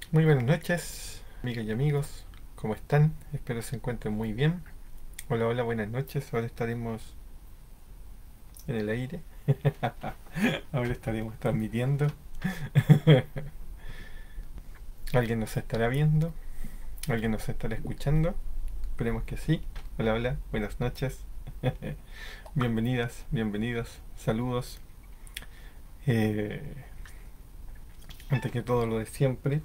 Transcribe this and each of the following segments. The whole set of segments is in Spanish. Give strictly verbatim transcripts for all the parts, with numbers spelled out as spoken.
Muy buenas noches, amigas y amigos. ¿Cómo están? Espero se encuentren muy bien. Hola, hola, buenas noches. Ahora estaremos en el aire. Ahora estaremos transmitiendo. ¿Alguien nos estará viendo? ¿Alguien nos estará escuchando? Esperemos que sí. Hola, hola, buenas noches. Bienvenidas, bienvenidos. Saludos. Eh, Antes que todo, lo de siempre.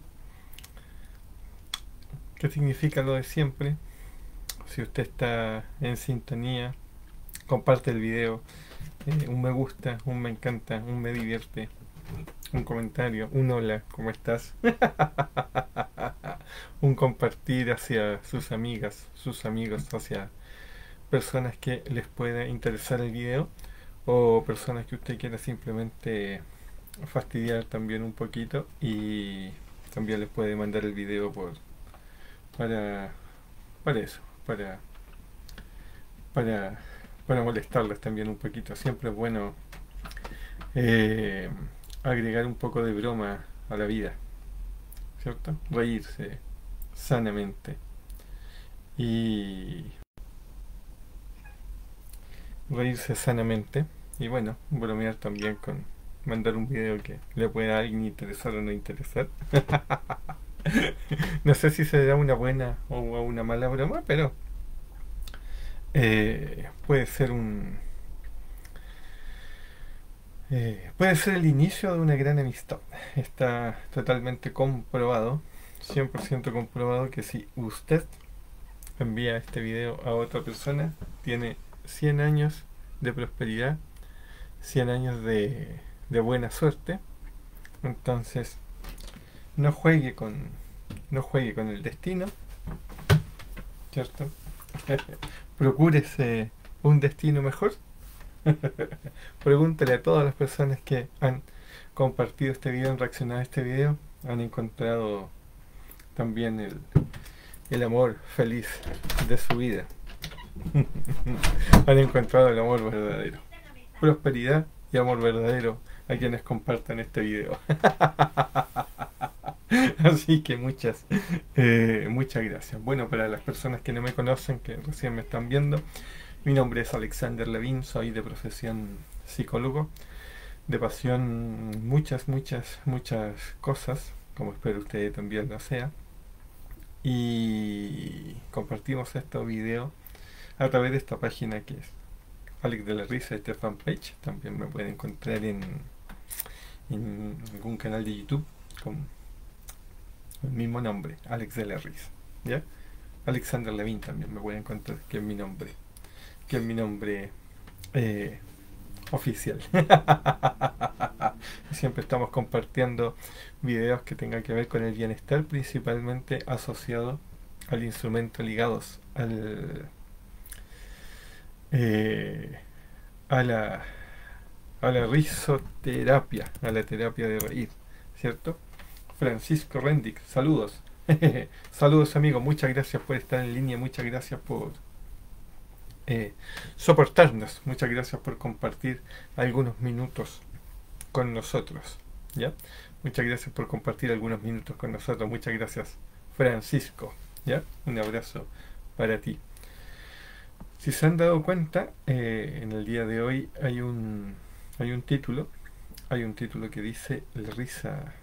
¿Qué significa lo de siempre? Si usted está en sintonía, comparte el video. Eh, un me gusta, un me encanta, un me divierte, un comentario, un hola, ¿cómo estás? Un compartir hacia sus amigas, sus amigos, hacia personas que les pueda interesar el video o personas que usted quiera simplemente fastidiar también un poquito y también les puede mandar el video por para para eso, para para para molestarles también un poquito. Siempre es bueno eh, agregar un poco de broma a la vida, ¿cierto? Reírse sanamente y reírse sanamente y bueno, bromear también con mandar un video que le pueda a alguien interesar o no interesar. No sé si será una buena o una mala broma, pero eh, puede ser un eh, puede ser el inicio de una gran amistad. Está totalmente comprobado, cien por ciento comprobado, que si usted envía este video a otra persona, tiene cien años de prosperidad, cien años de, de buena suerte. Entonces, no juegue con no juegue con el destino, ¿cierto? Procúrese un destino mejor. Pregúntele a todas las personas que han compartido este video, han reaccionado a este video, han encontrado también el, el amor feliz de su vida. Han encontrado el amor verdadero. Prosperidad y amor verdadero a quienes compartan este video. Así que muchas, eh, muchas gracias. Bueno, para las personas que no me conocen, que recién me están viendo, mi nombre es Alexander Levin, soy de profesión psicólogo, de pasión muchas, muchas, muchas cosas, como espero usted también lo sea. Y compartimos estos videos a través de esta página que es Alex de la Risa, esta fanpage. También me pueden encontrar en, en algún canal de YouTube con el mismo nombre, Alex de la Risa. ¿Ya? Alexander Levin también me pueden encontrar, que es mi nombre, que es mi nombre eh, oficial. Siempre estamos compartiendo videos que tengan que ver con el bienestar, principalmente asociado al instrumento ligados al eh, a la a la risoterapia, a la terapia de reír, ¿cierto? Francisco Rendick, saludos. Saludos amigos, muchas gracias por estar en línea, muchas gracias por eh, soportarnos, muchas gracias por compartir algunos minutos con nosotros, ¿ya? Muchas gracias por compartir algunos minutos con nosotros, muchas gracias Francisco, ¿ya? Un abrazo para ti. Si se han dado cuenta, eh, en el día de hoy hay un hay un título, hay un título que dice la risa,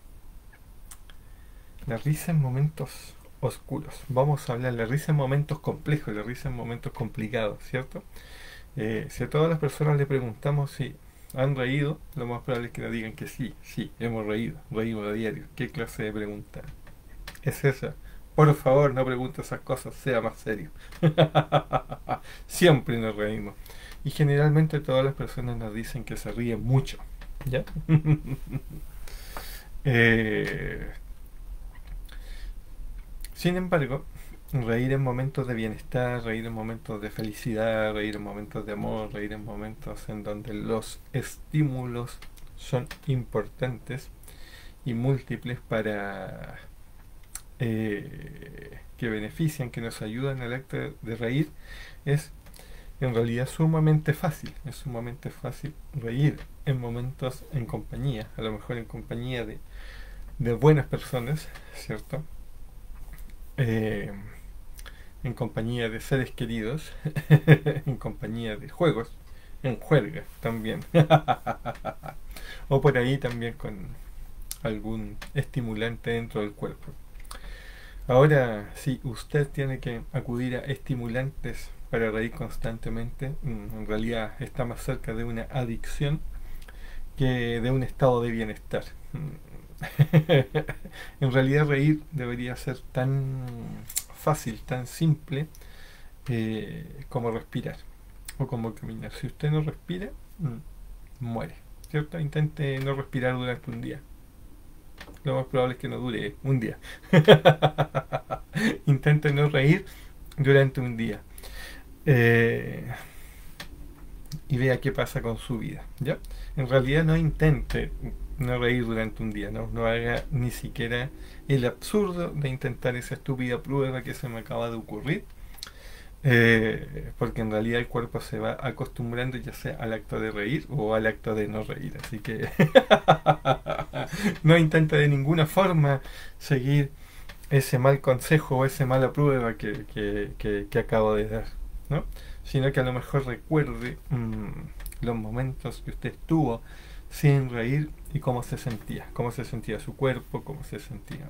la risa en momentos oscuros. Vamos a hablar de la risa en momentos complejos, la risa en momentos complicados, ¿cierto? Eh, si a todas las personas le preguntamos si han reído, lo más probable es que nos digan que sí, sí, hemos reído, reímos a diario. ¿Qué clase de pregunta es esa? Por favor, no pregunte esas cosas, sea más serio. Siempre nos reímos. Y generalmente todas las personas nos dicen que se ríen mucho. ¿Ya? eh, sin embargo, reír en momentos de bienestar, reír en momentos de felicidad, reír en momentos de amor, reír en momentos en donde los estímulos son importantes y múltiples para eh, que benefician, que nos ayudan al acto de reír, es en realidad sumamente fácil. Es sumamente fácil reír en momentos en compañía, a lo mejor en compañía de, de buenas personas, ¿cierto? Eh, en compañía de seres queridos, en compañía de juegos, en juerga también, o por ahí también con algún estimulante dentro del cuerpo. Ahora, si usted tiene que acudir a estimulantes para reír constantemente, en realidad está más cerca de una adicción que de un estado de bienestar. En realidad reír debería ser tan fácil, tan simple eh, como respirar o como caminar. Si usted no respira, muere, ¿cierto? Intente no respirar durante un día. Lo más probable es que no dure un día. Intente no reír durante un día. Eh, y vea qué pasa con su vida, ¿ya? En realidad no intente no reír durante un día, no, no haga ni siquiera el absurdo de intentar esa estúpida prueba que se me acaba de ocurrir, eh, porque en realidad el cuerpo se va acostumbrando ya sea al acto de reír o al acto de no reír, así que no intente de ninguna forma seguir ese mal consejo o esa mala prueba que, que, que, que acabo de dar, ¿no? Sino que a lo mejor recuerde mmm, los momentos que usted estuvo sin reír y cómo se sentía, cómo se sentía su cuerpo, cómo se sentía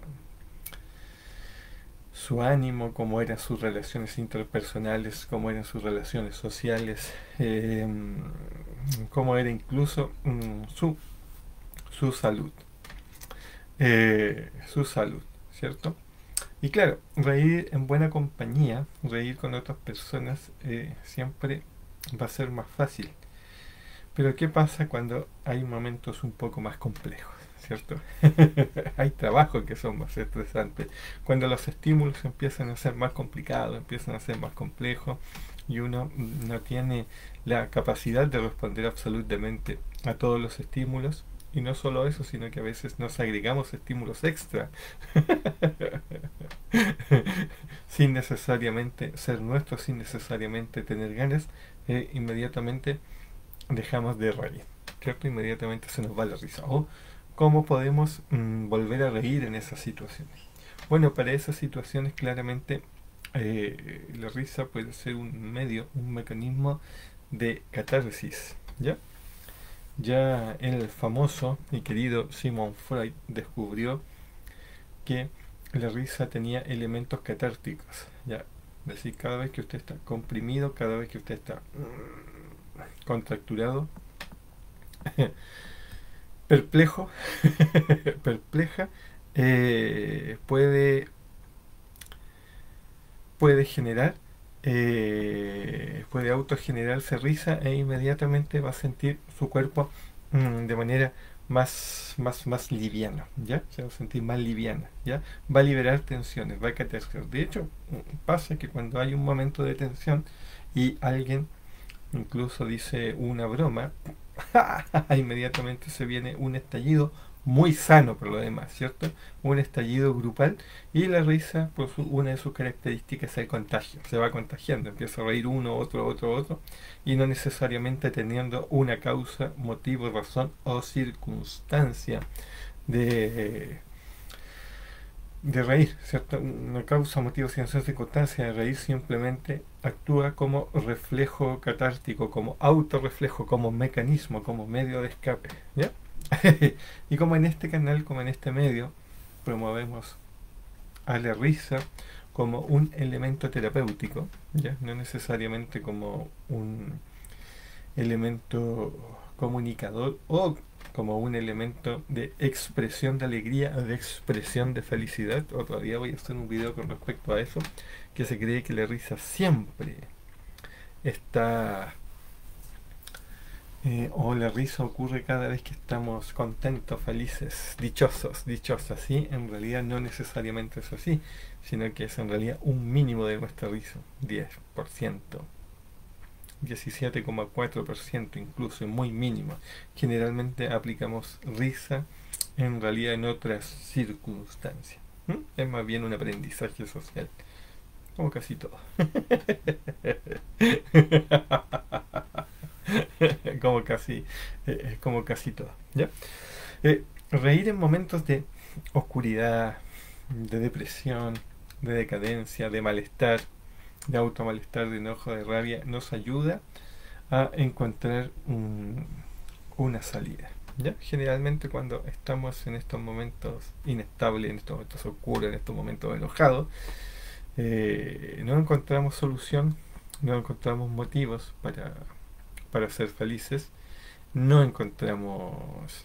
su ánimo, cómo eran sus relaciones interpersonales, cómo eran sus relaciones sociales, eh, cómo era incluso mmm, su, su salud, eh, su salud, ¿cierto? Y claro, reír en buena compañía, reír con otras personas, eh, siempre va a ser más fácil. Pero ¿qué pasa cuando hay momentos un poco más complejos? ¿Cierto? Hay trabajos que son más estresantes. Cuando los estímulos empiezan a ser más complicados, empiezan a ser más complejos y uno no tiene la capacidad de responder absolutamente a todos los estímulos. Y no solo eso, sino que a veces nos agregamos estímulos extra sin necesariamente ser nuestros, sin necesariamente tener ganas, eh, inmediatamente dejamos de reír, ¿cierto? Inmediatamente se nos va la risa. ¿O cómo podemos mmm, volver a reír en esas situaciones? Bueno, para esas situaciones claramente eh, la risa puede ser un medio, un mecanismo de catarsis, ¿ya? Ya el famoso y querido Sigmund Freud descubrió que la risa tenía elementos catárticos, ¿ya? Es decir, cada vez que usted está comprimido, cada vez que usted está contracturado, perplejo, perpleja, eh, puede, puede generar, eh, puede autogenerarse risa e inmediatamente va a sentir su cuerpo mmm, de manera más, más, más liviana, ¿ya? Se va a sentir más liviana, ¿ya? Va a liberar tensiones, va a catarsis. De hecho, pasa que cuando hay un momento de tensión y alguien incluso dice una broma, inmediatamente se viene un estallido muy sano por lo demás, ¿cierto? Un estallido grupal y la risa, por su, una de sus características es el contagio, se va contagiando, empieza a reír uno, otro, otro, otro, y no necesariamente teniendo una causa, motivo, razón o circunstancia de, de reír, ¿cierto? Una causa, motivo, circunstancia de reír simplemente actúa como reflejo catártico, como autorreflejo, como mecanismo, como medio de escape, ¿ya? Y como en este canal, como en este medio, promovemos a la risa como un elemento terapéutico, ¿ya? No necesariamente como un elemento comunicador o como un elemento de expresión de alegría o de expresión de felicidad. Otro día voy a hacer un video con respecto a eso, que se cree que la risa siempre está eh, o la risa ocurre cada vez que estamos contentos, felices, dichosos, dichosas, ¿sí? En realidad no necesariamente es así, sino que es en realidad un mínimo de nuestra risa, diez por ciento, diecisiete coma cuatro por ciento incluso, muy mínimo. Generalmente aplicamos risa en realidad en otras circunstancias. ¿Mm? Es más bien un aprendizaje social, como casi todo. como casi eh, como casi todo, ¿ya? Eh, reír en momentos de oscuridad, de depresión, de decadencia, de malestar, de automalestar, de enojo, de rabia, nos ayuda a encontrar un, una salida. ¿Ya? Generalmente cuando estamos en estos momentos inestables, en estos momentos oscuros, en estos momentos enojados, eh, no encontramos solución, no encontramos motivos para, para ser felices, no encontramos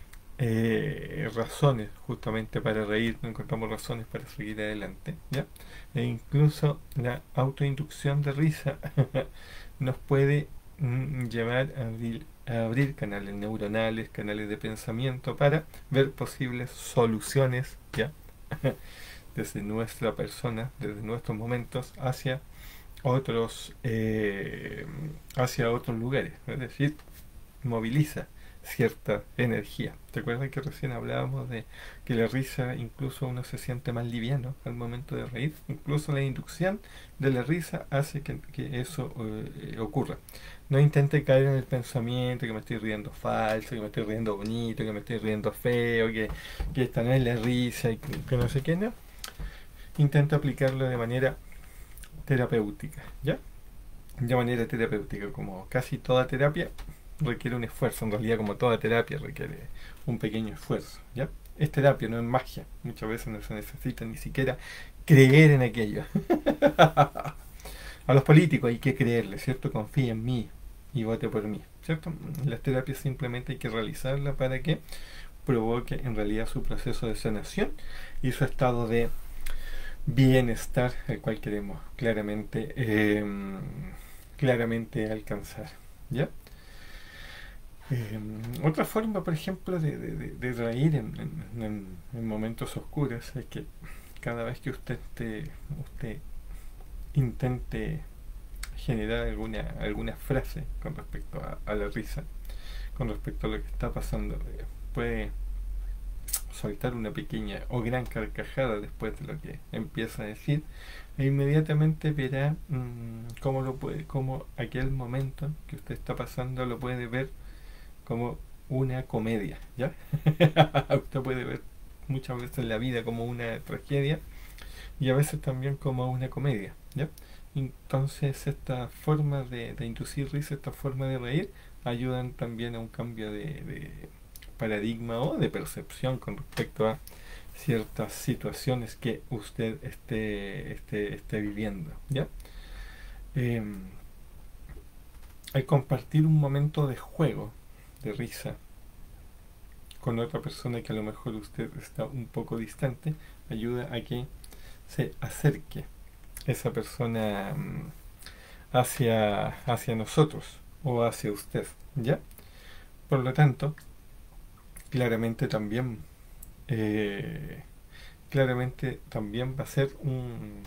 eh, razones justamente para reír, no encontramos razones para seguir adelante, ¿ya? E incluso la autoinducción de risa nos puede mm, llevar a abrir, a abrir canales neuronales, canales de pensamiento para ver posibles soluciones, ¿ya? Desde nuestra persona, desde nuestros momentos hacia otros eh, hacia otros lugares, es decir, moviliza cierta energía. ¿Te acuerdas que recién hablábamos de que la risa incluso uno se siente más liviano al momento de reír? Incluso la inducción de la risa hace que, que eso eh, ocurra. No intente caer en el pensamiento que me estoy riendo falso, que me estoy riendo bonito, que me estoy riendo feo, que, que esta no es la risa y que, que no sé qué, no. Intenta aplicarlo de manera terapéutica, ¿ya? De manera terapéutica, como casi toda terapia requiere un esfuerzo, en realidad como toda terapia requiere un pequeño esfuerzo, ¿ya? Es terapia, no es magia, muchas veces no se necesita ni siquiera creer en aquello. A los políticos hay que creerle, ¿cierto? Confía en mí y vote por mí, ¿cierto? Las terapias simplemente hay que realizarlas para que provoque en realidad su proceso de sanación y su estado de bienestar, el cual queremos claramente eh, claramente alcanzar, ¿ya? Eh, otra forma, por ejemplo, de, de, de, de reír en, en, en, en momentos oscuros es que cada vez que usted te, usted intente generar alguna alguna frase con respecto a, a la risa, con respecto a lo que está pasando, eh, puede soltar una pequeña o gran carcajada después de lo que empieza a decir e inmediatamente verá mmm, cómo lo puede, cómo aquel momento que usted está pasando lo puede ver como una comedia, ¿ya? Usted puede ver muchas veces la vida como una tragedia y a veces también como una comedia, ¿ya? Entonces esta forma de, de inducir risa, esta forma de reír ayudan también a un cambio de, de paradigma o de percepción con respecto a ciertas situaciones que usted esté, esté, esté viviendo, ¿ya? Eh, al compartir un momento de juego, de risa, con otra persona que a lo mejor usted está un poco distante, ayuda a que se acerque esa persona um, hacia, hacia nosotros o hacia usted, ¿ya? Por lo tanto, claramente también eh, claramente también va a ser un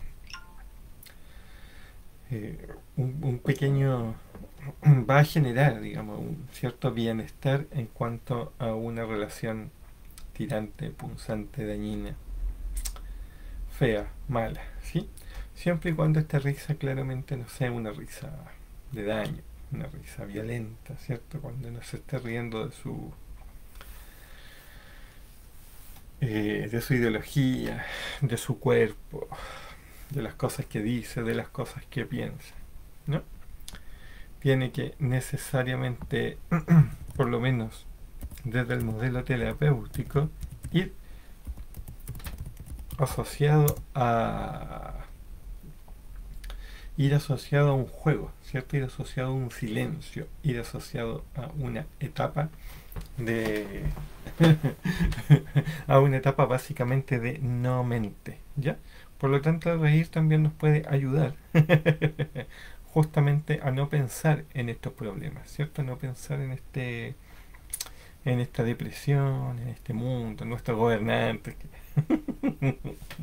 eh, un, un pequeño va a generar, digamos, un cierto bienestar en cuanto a una relación tirante, punzante, dañina, fea, mala, ¿sí? Siempre y cuando esta risa claramente no sea una risa de daño, una risa violenta, ¿cierto? Cuando no se esté riendo de su eh, de su ideología, de su cuerpo, de las cosas que dice, de las cosas que piensa, ¿no? Tiene que necesariamente, por lo menos desde el modelo terapéutico, ir asociado a ir asociado a un juego, ¿cierto? Ir asociado a un silencio, ir asociado a una etapa de a una etapa básicamente de no mente, ¿ya? Por lo tanto, reír también nos puede ayudar justamente a no pensar en estos problemas, ¿cierto? A no pensar en este en esta depresión, en este mundo, en nuestros gobernantes que,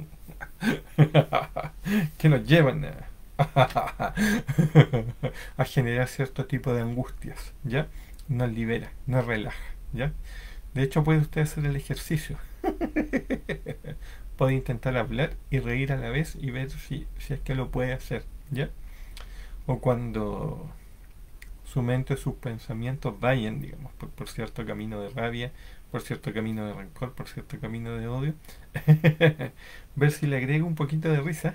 que nos llevan a, a generar cierto tipo de angustias, ¿ya? Nos libera, nos relaja, ¿ya? De hecho, puede usted hacer el ejercicio. Puede intentar hablar y reír a la vez y ver si, si es que lo puede hacer, ¿ya? O cuando su mente, sus pensamientos vayan, digamos, por, por cierto camino de rabia, por cierto camino de rencor, por cierto camino de odio, ver si le agrego un poquito de risa.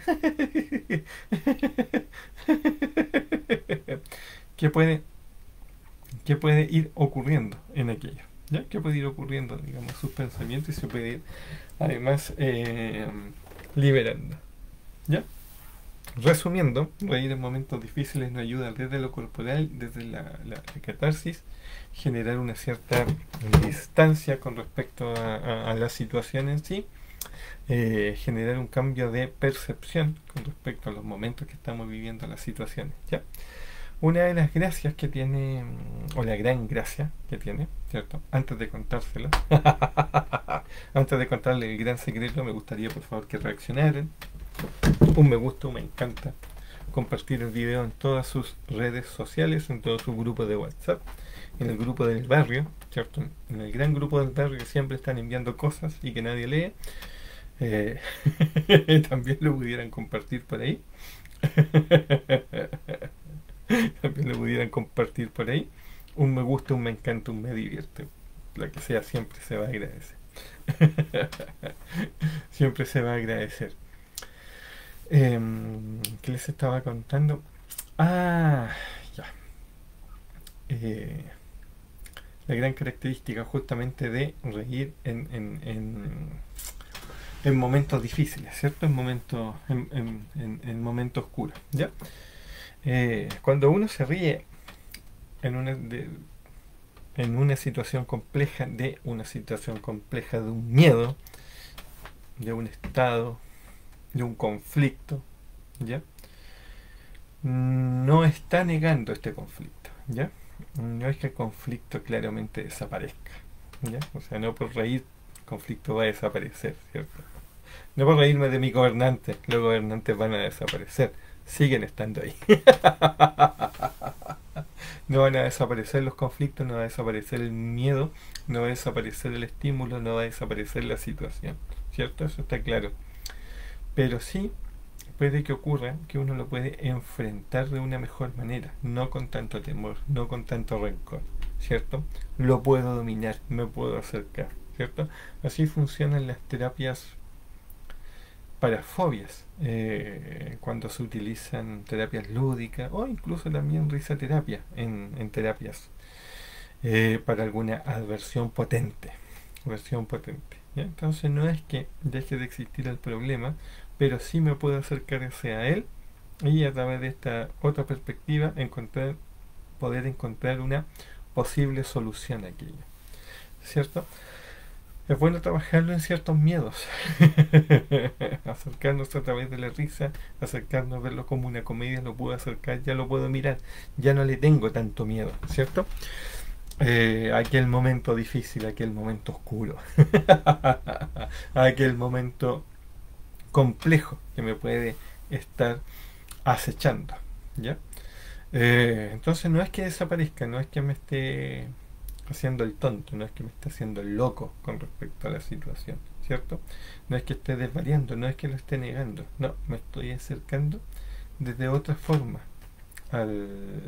¿Qué puede, qué puede ir ocurriendo en aquello? ¿Ya? ¿Qué puede ir ocurriendo, digamos, sus pensamientos y se puede ir, además, eh, liberando? ¿Ya? Resumiendo, reír en momentos difíciles nos ayuda desde lo corporal, desde la, la, la catarsis, generar una cierta distancia con respecto a, a, a la situación en sí, eh, generar un cambio de percepción con respecto a los momentos que estamos viviendo, las situaciones, ¿ya? Una de las gracias que tiene, o la gran gracia que tiene, ¿cierto? Antes de contárselo, antes de contarle el gran secreto, me gustaría por favor que reaccionaran. Un me gusta, un me encanta. Compartir el video en todas sus redes sociales, en todos sus grupos de WhatsApp, en el grupo del barrio, ¿cierto? En el gran grupo del barrio que siempre están enviando cosas y que nadie lee. Eh, también lo pudieran compartir por ahí. También lo pudieran compartir por ahí. Un me gusta, un me encanta, un me divierte. La que sea siempre se va a agradecer. Siempre se va a agradecer. Eh, ¿Qué les estaba contando? Ah, ya. Eh, la gran característica justamente de reír en, en, en, en momentos difíciles, ¿cierto? En momentos, en, en, en, en momentos oscuros, ¿ya? Eh, cuando uno se ríe en una, de, en una situación compleja, de una situación compleja, de un miedo, de un estado, de un conflicto, ¿ya? No está negando este conflicto, ¿ya? No es que el conflicto claramente desaparezca, ¿ya? O sea, no por reír el conflicto va a desaparecer, ¿cierto? No por reírme de mi gobernante, los gobernantes van a desaparecer, siguen estando ahí. No van a desaparecer los conflictos, no va a desaparecer el miedo, no va a desaparecer el estímulo, no va a desaparecer la situación, ¿cierto? Eso está claro. Pero sí puede que ocurra que uno lo puede enfrentar de una mejor manera, no con tanto temor, no con tanto rencor, ¿cierto? Lo puedo dominar, me puedo acercar, ¿cierto? Así funcionan las terapias para fobias, eh, cuando se utilizan terapias lúdicas o incluso también risoterapia en, en terapias eh, para alguna adversión potente, aversión potente, ¿ya? Entonces no es que deje de existir el problema, pero sí me puedo acercar hacia él y a través de esta otra perspectiva encontrar, poder encontrar una posible solución a aquello, ¿cierto? Es bueno trabajarlo en ciertos miedos. Acercarnos a través de la risa, acercarnos a verlo como una comedia, lo puedo acercar, ya lo puedo mirar, ya no le tengo tanto miedo, ¿cierto? Eh, aquel momento difícil, aquel momento oscuro, aquel momento complejo que me puede estar acechando, ¿ya? Eh, entonces no es que desaparezca, no es que me esté haciendo el tonto, no es que me esté haciendo el loco con respecto a la situación, ¿cierto? No es que esté desvariando, no es que lo esté negando, no, me estoy acercando desde otra forma al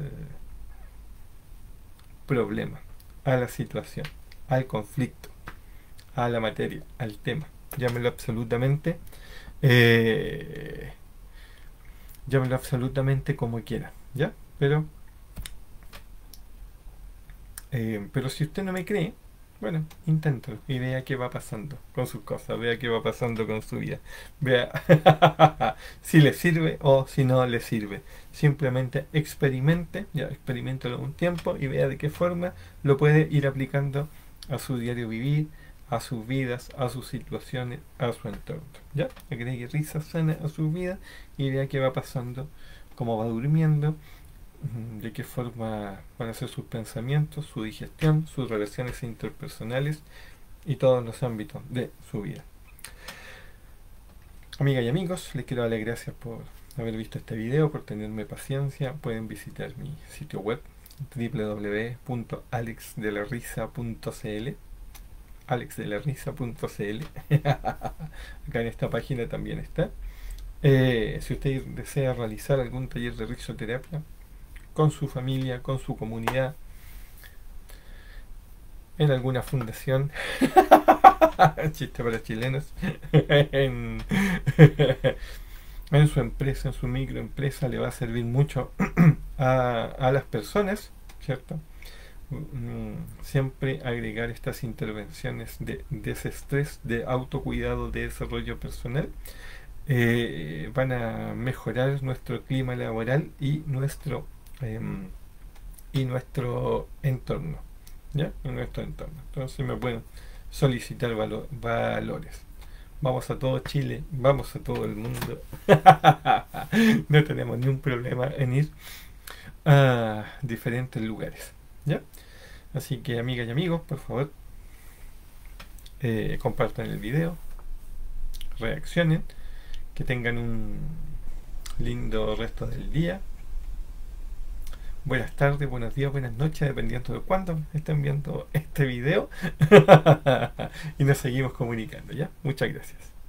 problema, a la situación, al conflicto, a la materia, al tema, llámelo absolutamente eh, llámelo absolutamente como quiera, ¿ya? Pero Eh, pero si usted no me cree, bueno, inténtalo y vea qué va pasando con sus cosas, vea qué va pasando con su vida, vea si le sirve o si no le sirve. Simplemente experimente, ya experimentalo un tiempo y vea de qué forma lo puede ir aplicando a su diario vivir, a sus vidas, a sus situaciones, a su entorno. ¿Ya? Agregue risa sana a su vida y vea qué va pasando, cómo va durmiendo, de qué forma van a ser sus pensamientos, su digestión, sus relaciones interpersonales y todos los ámbitos de su vida. Amigas y amigos, les quiero dar las gracias por haber visto este video, por tenerme paciencia. Pueden visitar mi sitio web w w w punto alex de la risa punto c l alex de la risa punto c l. Acá en esta página también está. Eh, si usted desea realizar algún taller de risoterapia con su familia, con su comunidad, en alguna fundación, chiste para chilenos, en, en su empresa, en su microempresa, le va a servir mucho a, a las personas, ¿cierto? Mm, siempre agregar estas intervenciones de desestrés, de autocuidado, de desarrollo personal, eh, van a mejorar nuestro clima laboral y nuestro em, y nuestro entorno, ¿ya? En nuestro entorno. Entonces me pueden solicitar valo- valores. Vamos a todo Chile, vamos a todo el mundo. No tenemos ni un problema en ir a diferentes lugares, ¿ya? Así que amigas y amigos, por favor, eh, compartan el video, reaccionen, que tengan un lindo resto del día. Buenas tardes, buenos días, buenas noches, dependiendo de cuándo estén viendo este video. Y nos seguimos comunicando, ¿ya? Muchas gracias.